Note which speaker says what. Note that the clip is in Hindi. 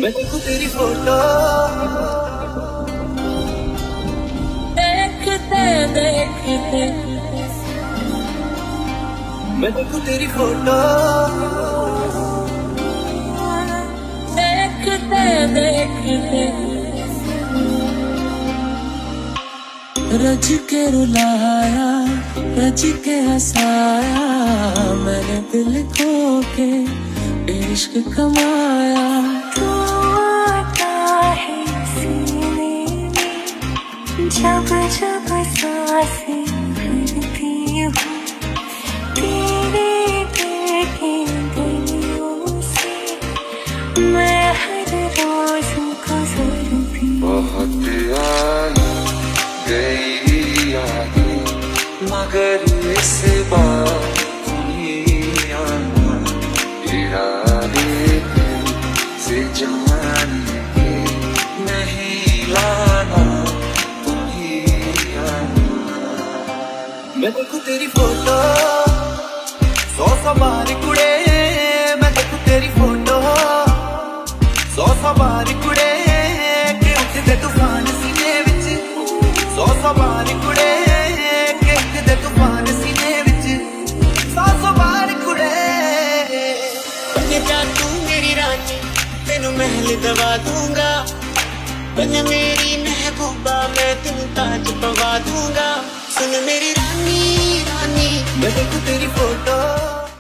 Speaker 1: मैं देखूं तेरी फोटो,
Speaker 2: देखते देखते
Speaker 1: मैं देखूं तेरी फोटो,
Speaker 2: देखते देखते रज के रुलाया, रज के हंसाया, मैंने दिल खो के इश्क कमाया।
Speaker 3: तू आता है सीने में, जब जब सांसें भरती हूँ, तेरे दिल के गलियों से मैं हर रोज गुजरती हूँ।
Speaker 4: बहुत आई गई यादें, मगर इस बार तुम्हें आना, इरादे से जाने के नहीं लाना, तुम्हें आना।
Speaker 1: मैं देखूं तेरी फोटो, सौ बार कुड़े, मैं देखूं तेरी फोटो, सौ बार कुड़े के उठदे तूफान सीने विच, सौ बार कुड़े के उठदे तूफान सीने विच, सौ बार कुड़े।
Speaker 2: बन जा तू मेरी रानी, तेनू महल दवा दूंगा, बन मेरी महबूबा, मैं तेनू ताज पवा दूंगा। सुन मेरी रानी रानी,
Speaker 1: मैं देखूं तेरी फोटो।